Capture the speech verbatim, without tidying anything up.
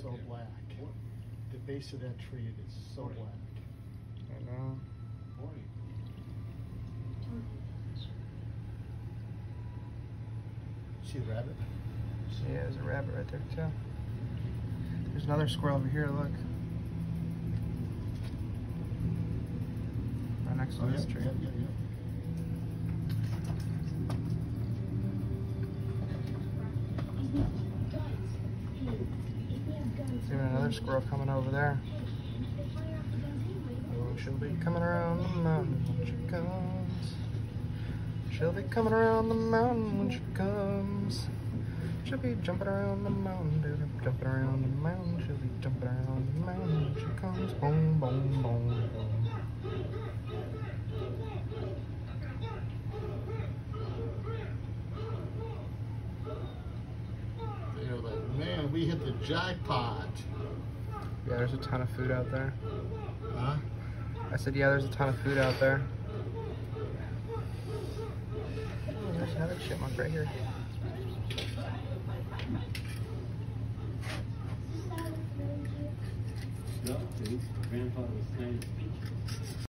so black. The base of that tree is so black. I know. See the rabbit? Yeah, there's a rabbit right there too. There's another squirrel over here, look. Right next to Oh, this yeah, tree. yeah, yeah, yeah. There's even another squirrel coming over there. Oh, she'll be coming around the mountain when she comes. She'll be coming around the mountain when she comes. She'll be jumping around the mountain, baby, jumping around the mountain. She'll be jumping around the mountain when she comes. Boom, boom, boom, boom. They're like, man, we hit the jackpot. Yeah, there's a ton of food out there. Huh? I said, yeah, there's a ton of food out there. Oh, there's another chipmunk right here. Grandpa was saying